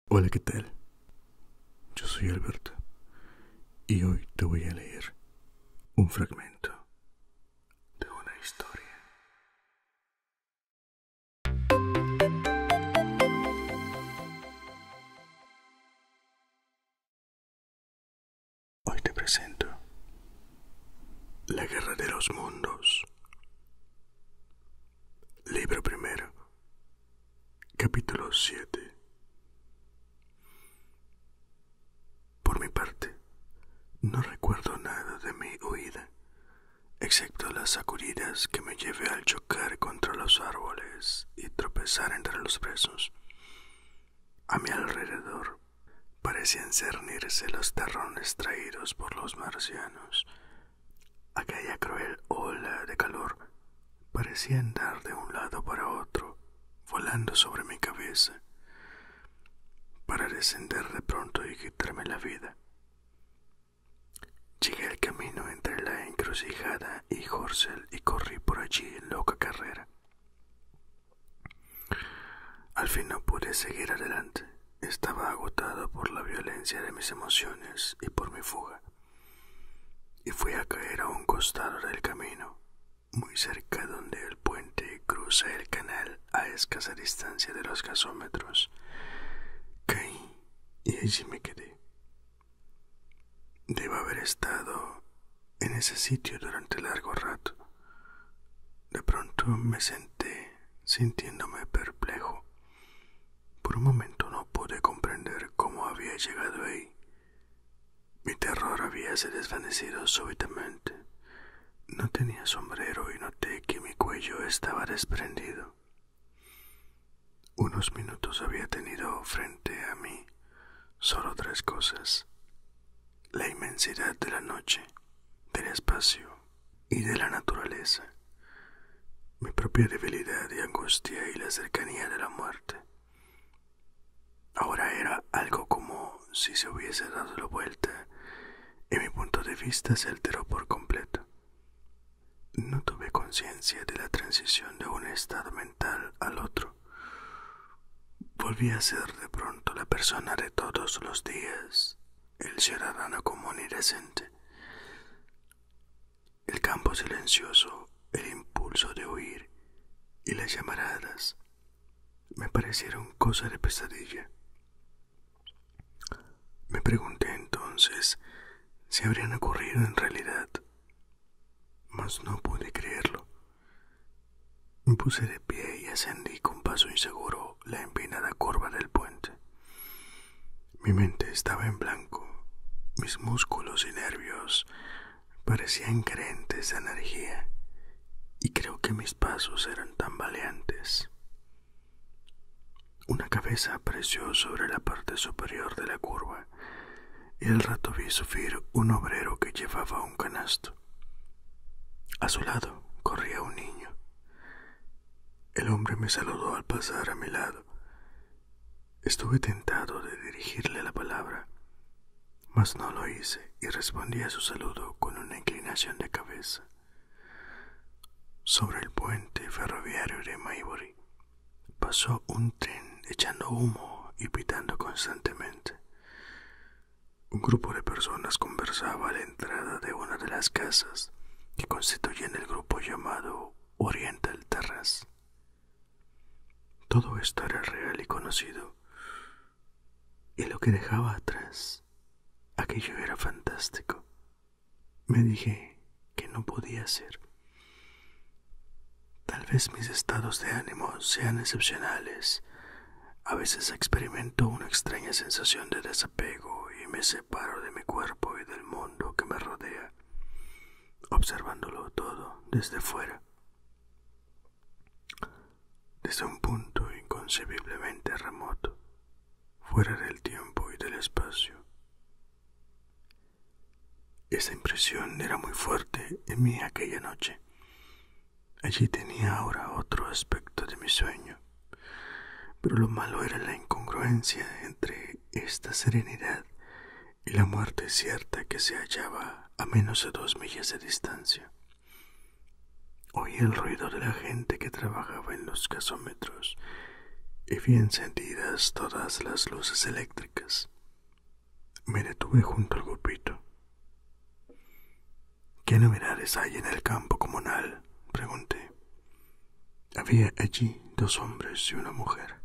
Hola, ¿qué tal? Yo soy Alberto y hoy te voy a leer un fragmento de una historia. Hoy te presento La Guerra de los Mundos, libro primero, capítulo 7. Por mi parte, no recuerdo nada de mi huida, excepto las sacudidas que me llevé al chocar contra los árboles y tropezar entre los brazos. A mi alrededor parecían cernirse los terrones traídos por los marcianos. Aquella cruel ola de calor parecía andar de un lado para otro, volando sobre mi cabeza, para descender de pronto y quitarme la vida. Llegué al camino entre la encrucijada y Horsell y corrí por allí en loca carrera. Al fin no pude seguir adelante. Estaba agotado por la violencia de mis emociones y por mi fuga, y fui a caer a un costado del camino, muy cerca donde el puente cruza el canal a escasa distancia de los gasómetros. Caí y allí me quedé. Debo haber estado en ese sitio durante largo rato. De pronto me senté, sintiéndome perplejo. Por un momento no pude comprender cómo había llegado ahí. Mi terror habíase desvanecido súbitamente. No tenía sombrero y noté que mi cuello estaba desprendido. Unos minutos había tenido frente a mí solo tres cosas: la inmensidad de la noche, del espacio y de la naturaleza, mi propia debilidad y angustia y la cercanía de la muerte. Ahora era algo como si se hubiese dado la vuelta y mi punto de vista se alteró por completo. No tuve conciencia de la transición de un estado mental al otro. Volví a ser de pronto la persona de todos los días, el ciudadano común y decente. El campo silencioso, el impulso de huir y las llamaradas me parecieron cosa de pesadilla. Me pregunté entonces si habrían ocurrido en realidad, mas no pude creerlo. Me puse de pie y ascendí con paso inseguro la empinada curva del puente. Mi mente estaba en blanco, mis músculos y nervios parecían carentes de energía, y creo que mis pasos eran tambaleantes. Una cabeza apareció sobre la parte superior de la curva, y al rato vi subir un obrero que llevaba un canasto. A su lado corría un niño. El hombre me saludó al pasar a mi lado. Estuve tentado de dirigirle la palabra, mas no lo hice y respondí a su saludo con una inclinación de cabeza. Sobre el puente ferroviario de Maybury pasó un tren echando humo y pitando constantemente. Un grupo de personas conversaba a la entrada de una de las casas que constituyen el grupo llamado Oriental Terrace. Todo esto era real y conocido, y lo que dejaba atrás, aquello era fantástico. Me dije que no podía ser. Tal vez mis estados de ánimo sean excepcionales. A veces experimento una extraña sensación de desapego y me separo de mi cuerpo y del mundo que me rodea, observándolo todo desde fuera, desde un punto inconcebiblemente remoto, fuera del tiempo y del espacio. Esa impresión era muy fuerte en mí aquella noche. Allí tenía ahora otro aspecto de mi sueño, pero lo malo era la incongruencia entre esta serenidad y la muerte cierta que se hallaba a menos de 2 millas de distancia. Oí el ruido de la gente que trabajaba en los gasómetros y vi encendidas todas las luces eléctricas. Me detuve junto al grupito. ¿Qué novedades hay en el campo comunal?, pregunté. Había allí 2 hombres y una mujer.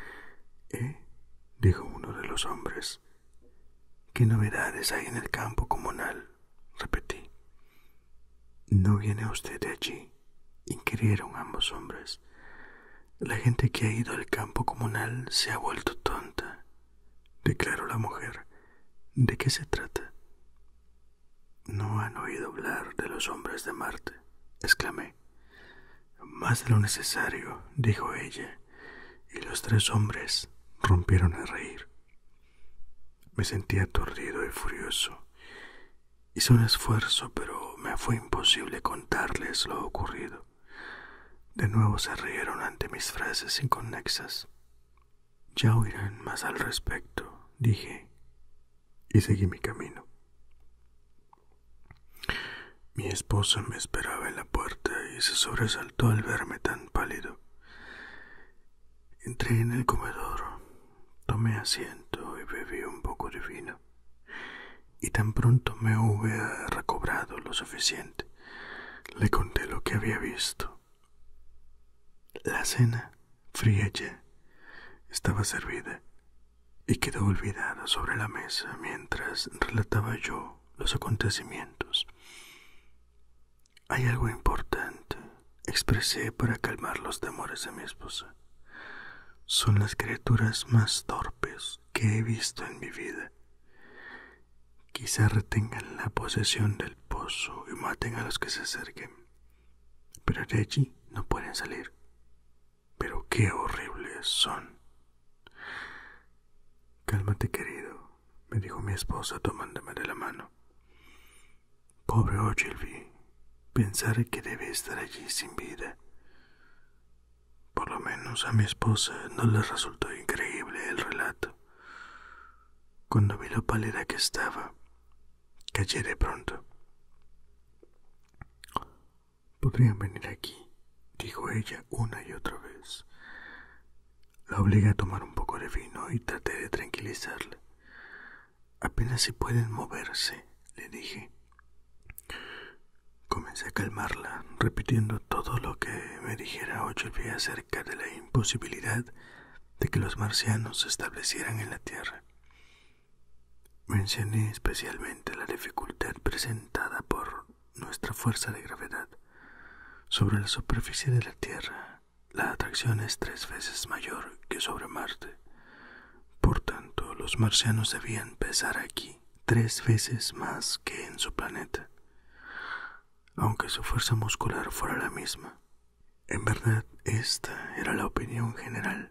Dijo uno de los hombres. ¿Qué novedades hay en el campo comunal?, repetí. ¿No viene usted de allí?, inquirieron ambos hombres. La gente que ha ido al campo comunal se ha vuelto tonta, declaró la mujer. ¿De qué se trata? ¿No han oído hablar de los hombres de Marte?, exclamé. Más de lo necesario, dijo ella, y los 3 hombres rompieron a reír. Me sentí aturdido y furioso. Hice un esfuerzo, pero me fue imposible contarles lo ocurrido. De nuevo se rieron ante mis frases inconexas. Ya oirán más al respecto, dije, y seguí mi camino. Mi esposa me esperaba en la puerta y se sobresaltó al verme tan pálido. Entré en el comedor, tomé asiento y bebí un poco de vino. Y tan pronto me hube recobrado lo suficiente, le conté lo que había visto. La cena, fría ya, estaba servida y quedó olvidada sobre la mesa mientras relataba yo los acontecimientos. Hay algo importante, expresé para calmar los temores de mi esposa. Son las criaturas más torpes que he visto en mi vida. Quizá retengan la posesión del pozo y maten a los que se acerquen, pero de allí no pueden salir. Pero qué horribles son. Cálmate, querido, me dijo mi esposa tomándome de la mano. Pobre Ogilvy, pensar que debe estar allí sin vida. Por lo menos a mi esposa no le resultó increíble el relato. Cuando vi lo pálida que estaba, callé de pronto. Podrían venir aquí, dijo ella una y otra vez. La obligué a tomar un poco de vino y traté de tranquilizarla. Apenas si pueden moverse, le dije. Comencé a calmarla, repitiendo todo lo que me dijera Ogilvy acerca de la imposibilidad de que los marcianos se establecieran en la Tierra. Mencioné especialmente la dificultad presentada por nuestra fuerza de gravedad. Sobre la superficie de la Tierra, la atracción es 3 veces mayor que sobre Marte. Por tanto, los marcianos debían pesar aquí 3 veces más que en su planeta, aunque su fuerza muscular fuera la misma. En verdad, esta era la opinión general.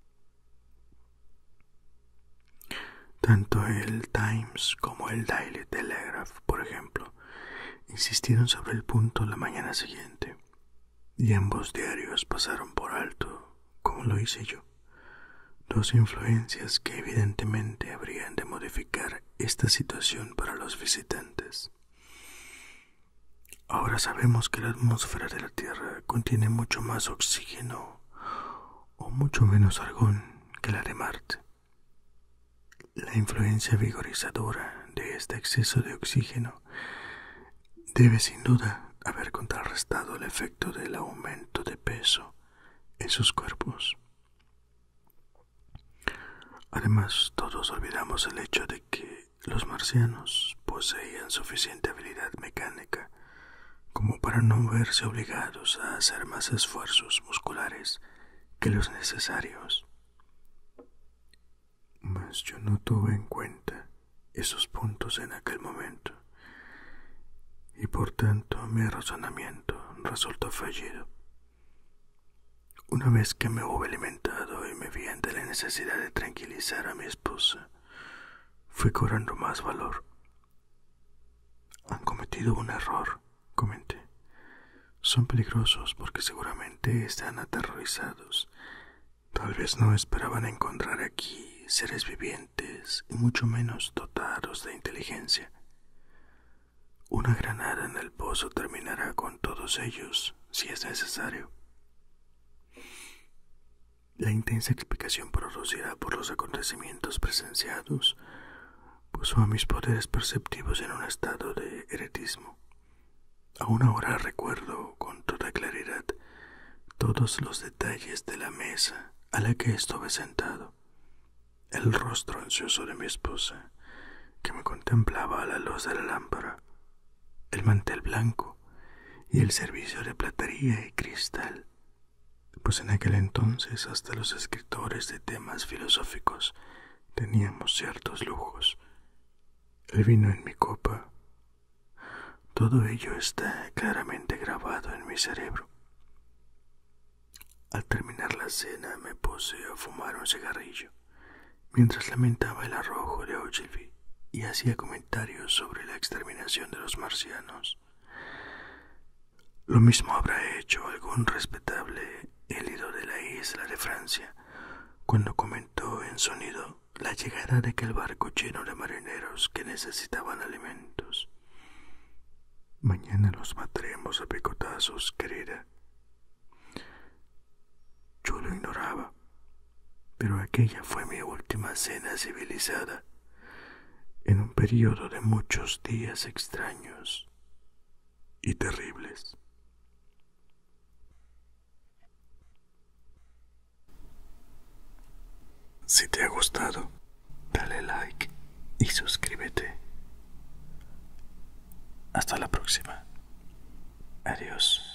Tanto el Times como el Daily Telegraph, por ejemplo, insistieron sobre el punto la mañana siguiente, y ambos diarios pasaron por alto, como lo hice yo, 2 influencias que evidentemente habrían de modificar esta situación para los visitantes. Ahora sabemos que la atmósfera de la Tierra contiene mucho más oxígeno o mucho menos argón que la de Marte. La influencia vigorizadora de este exceso de oxígeno debe sin duda haber contrarrestado el efecto del aumento de peso en sus cuerpos. Además, todos olvidamos el hecho de que los marcianos poseían suficiente habilidad mecánica como para no verse obligados a hacer más esfuerzos musculares que los necesarios. Mas yo no tuve en cuenta esos puntos en aquel momento, y por tanto mi razonamiento resultó fallido. Una vez que me hube alimentado y me vi ante la necesidad de tranquilizar a mi esposa, fui cobrando más valor. Han cometido un error, comenté. Son peligrosos porque seguramente están aterrorizados. Tal vez no esperaban encontrar aquí seres vivientes y mucho menos dotados de inteligencia. Una granada en el pozo terminará con todos ellos si es necesario. La intensa explicación producida por los acontecimientos presenciados puso a mis poderes perceptivos en un estado de eretismo. Aún ahora recuerdo con toda claridad todos los detalles de la mesa a la que estuve sentado, el rostro ansioso de mi esposa, que me contemplaba a la luz de la lámpara, el mantel blanco y el servicio de platería y cristal, pues en aquel entonces hasta los escritores de temas filosóficos teníamos ciertos lujos. El vino en mi copa, todo ello está claramente grabado en mi cerebro. Al terminar la cena me puse a fumar un cigarrillo, mientras lamentaba el arrojo de Ogilvy y hacía comentarios sobre la exterminación de los marcianos. Lo mismo habrá hecho algún respetable élido de la isla de Francia cuando comentó en sonido la llegada de aquel barco lleno de marineros que necesitaban alimentos. Mañana los mataremos a picotazos, querida. Yo lo ignoraba, pero aquella fue mi última cena civilizada, en un periodo de muchos días extraños y terribles. Si te ha gustado, dale like y suscríbete. Hasta la próxima. Adiós.